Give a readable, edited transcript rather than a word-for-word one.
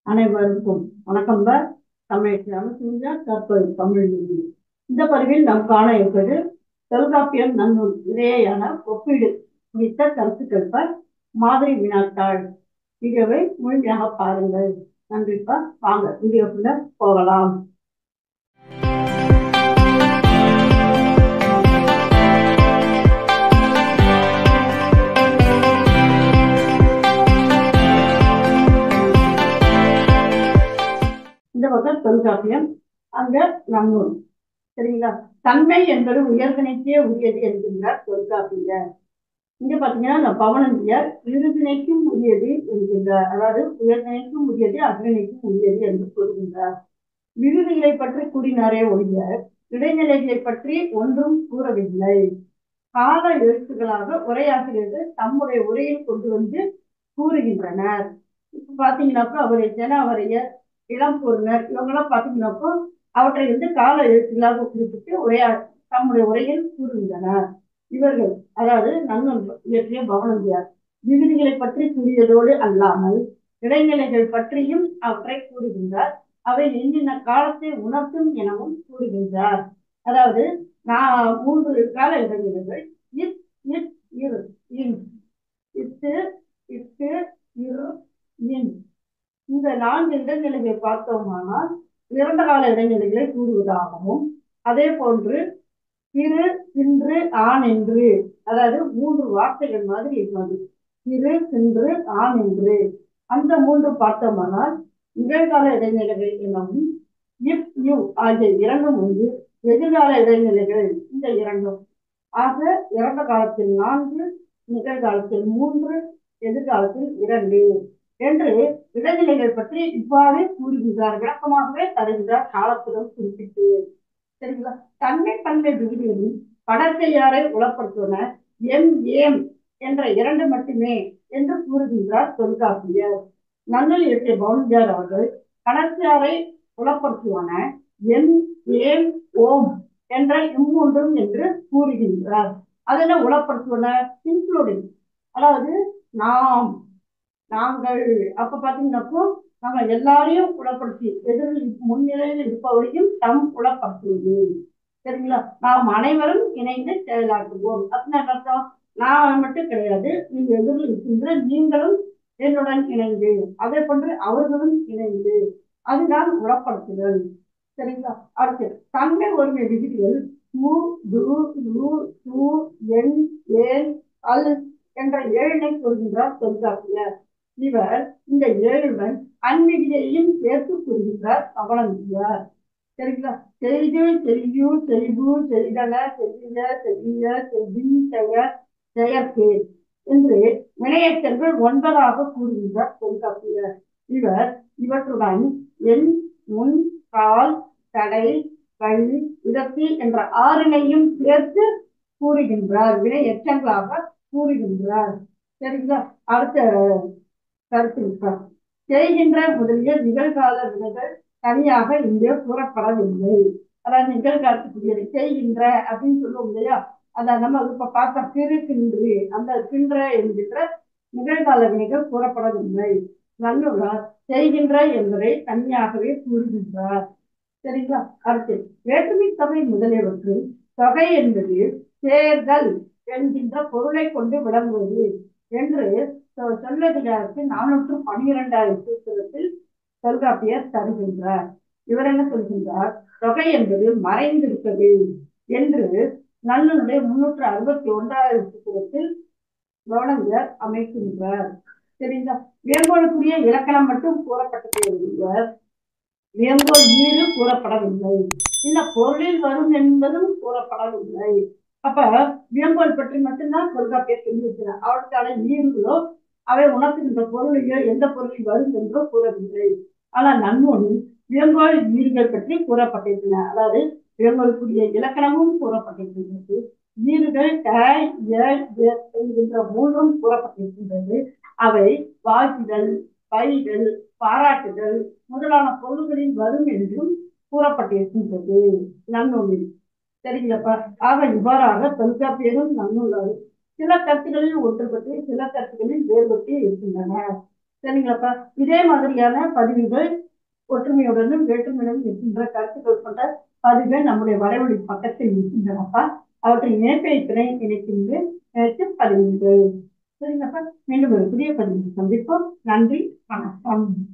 அனைவருக்கும் வணக்கம். தமிழ் தற்போது தமிழ் மொழி. இந்த பதிவில் நாம் காண இருப்பது தொல்காப்பியம் நன்னூல் இடையேயான ஒப்பீடு குறித்த கருத்துக்கள் மாதிரி வினாத்தாள். வீடியோவை முழுமையாக பாருங்கள். நன்றிப்பா. வாங்க வீடியோக்குள்ள போகலாம். இந்த பக்கம் தொல்காப்பியம், அங்க நன்னூல். சரிங்களா? தன்மை என்பது உயர்திணைக்கே உரியது என்கின்றார் தொல்காப்பியர். இங்க பாத்தீங்கன்னா பவனந்தியார் இருதிணைக்கும் உரியது என்கின்றார். அதாவது உயர்திணைக்கும் உரியது அக்னிணைக்கும் உரியது என்று கூறுகின்றார். விருதுகளை பற்றி கூறினாரே ஒழிய இடைநிலைகளை பற்றி ஒன்றும் கூறவில்லை. கால எழுத்துக்களாக உரையாசிரியர்கள் தம்முடைய உரையில் கொண்டு வந்து கூறுகின்றனர். இப்ப பாத்தீங்கன்னாக்கா அவரை ஜனவரையர், இளம்பொருளர் இவங்கெல்லாம் பாத்தீங்கன்னாக்கோ அவற்றை கால எழுத்துக்களாக குறிப்பிட்டு தம்முடைய உரையில் கூறுகின்றனர். இவர்கள் அதாவது நன்னூல் இயற்றிய பவனந்தியார் விகுதிகளை பற்றி கூறியதோடு அல்லாமல் இடைநிலைகள் பற்றியும் அவற்றை கூறுகின்றார். அவை எண்ணின காலத்தை உணர்த்தும் எனவும் கூறுகின்றார். அதாவது நான் 3 கால இடைநிலைகள் இத் இட் இரு இன் இத்து இட்டு இரு இன் இந்த 4 இடைநிலைகளை பார்த்தோமானால் இறந்த கால இடைநிலைகளை கூறுவதாகவும், அதே போன்று திரு தின்று ஆண் என்று, அதாவது 3 வார்த்தைகள் மாதிரி இருக்காது. திரு தின்று ஆண் என்று அந்த 3 பார்த்தோமானால் நிகழ்கால இடைநிலைகள் எனவும் இப் யூ ஆகிய 2 உண்டு. எதிர்கால இடைநிலைகள் இந்த 2. ஆக இறந்த காலத்தில் 4, நிகழ்காலத்தில் 3, எதிர்காலத்தில் 2 என்று இடைநிலைகள் பற்றி இவ்வாறு கூறுகின்றார். விளக்கமாகவே தருகின்றார் காலத்துடன் குறிப்பிட்டு. சரிங்களா? தன்மை பன்மை விகுதிகளில் படற்கையாரை உளப்படுத்துவன எம் ஏம் என்ற 2 மட்டுமே என்று கூறுகின்றார் தொல்காப்பியர். நன்னூல் இயற்றிய பவனந்தியார் அவர்கள் கடற்கையாரை உளப்படுத்துவன எம் ஏம் ஓம் என்ற இம்மூன்றும் என்று கூறுகின்றார். அதென்ன உளப்படுத்துவன? இன்க்ளூடிங், அதாவது நாம், நாங்கள். அப்ப பாத்தீங்கன்னாக்கோ நம்ம எல்லாரையும் குணப்படுத்தி எதிரில் முன்னிலையில் இருப்பவரையும் தம் குணப்படுத்துவது. சரிங்களா? நாம் அனைவரும் இணைந்து செயலாற்றுவோம். அப்படின்னா அர்த்தம், நான் மட்டும் கிடையாது, நீங்க எதிரில் இருக்கின்ற நீங்களும் என்னுடன் இணைந்து, அதே போன்று அவர்களும் இணைந்து, அதுதான் குணப்படுத்துதல். சரிங்களா? அடுத்து தன்மை ஒருமை விகுதிகள் மு து ரு து என் ஏன் அல் என்ற 7 கூறுகின்றார் தொல்காப்பியர். இவர் இந்த 7 அன்மிகியையும் சேர்த்து கூறுகின்றார் பவனந்தியார். சரிங்களா? செய்து செய்யு செய்பு செய்தன செய்ய செய்ய செவி செய்ய செயற்கே என்று வினையச்சங்கள் 9 கூறுகின்றார் தொல்காப்பியர். இவர் இவற்றுடன் எண், முன், கால், தடை, வழி, விதத்தி என்ற 6 சேர்த்து கூறுகின்றார். வினை எச்சங்களாக கூறுகின்றார். சரிங்களா? அடுத்த கருத்து செய்கின்ற முதலிய நிகழ்கால வினைகள் தனியாக இங்கே கூறப்படவில்லை. அதாவது நிகழ்காலத்துக்குரிய செய்கின்ற அப்படின்னு சொல்லுவோம் இல்லையா, அத நம்ம இப்ப பார்த்த திரு தின்று, அந்த தின்ற என்கின்ற நிகழ்கால வினைகள் கூறப்படவில்லை. நன்னூலார் செய்கின்ற என்பதை தனியாகவே கூறுகின்றார். சரிங்களா? அடுத்து வேற்றுமை தொகை முதலியவற்றில் தொகை என்பது சேர்தல் என்கின்ற பொருளை கொண்டு விளங்குவது என்று சொல்லதிகாரத்தில் 412 சூத்திரத்தில் தொல்காப்பியர் தருகின்றார். இவர் என்ன சொல்கின்றார்? தொகை என்பது மறைந்திருப்பது என்று நன்னூலுடைய 361 சூத்திரத்தில் பவனந்தியார் அமைக்கின்றார். சரிங்களா? வேங்கோளுக்குரிய இலக்கணம் மட்டும் கூறப்பட்டது, வேங்கோல் ஈறு கூறப்படவில்லை. இல்ல பொருளில் வரும் என்பதும் கூறப்படவில்லை. அப்ப வேங்கோல் பற்றி மட்டும்தான் தொல்காப்பியர் சொல்லி இருக்கிறார். அவருக்கான ஈறுகளோ அவை உணர்த்துகின்ற பொருளையோ எந்த பொருளில் வரும் என்றோ கூறவில்லை. ஆனால் நன்னூலில் வேங்கோல் ஈறுகள் பற்றி கூறப்பட்டிருக்கின்றன. அதாவது வேங்கோலுக்குரிய இலக்கணமும் கூறப்பட்டிருக்கின்றது, ஈறுகள் என்கின்ற 3 கூறப்பட்டிருக்கின்றது. அவை வாழ்த்துதல், பயிர்கள், பாராட்டுதல் முதலான பொருள்களில் வரும் என்றும் கூறப்பட்டிருக்கின்றது நன்னூலில். சரிங்களப்பா? ஆக இவ்வாறாக தொல்காப்பியரும் நன்னூலாரும் சில கருத்துக்களில் ஒன்றுபட்டு சில கருத்துக்களில் வேறுபட்டு இருக்கின்றன. சரிங்களாப்பா? இதே மாதிரியான பதிவுகள் ஒற்றுமையுடனும் வேற்றுமையுடனும் இருக்கின்ற கருத்துக்கள் கொண்ட பதிவுகள் நம்முடைய வலைவழி பக்கத்தில் இருக்கின்றனப்பா. அவற்றை இணைப்பை துணை இணைக்கின்ற பதிவுகள். சரிங்களாப்பா? மீண்டும் ஒரு புதிய பதிவு சந்திப்போம். நன்றி, வணக்கம்.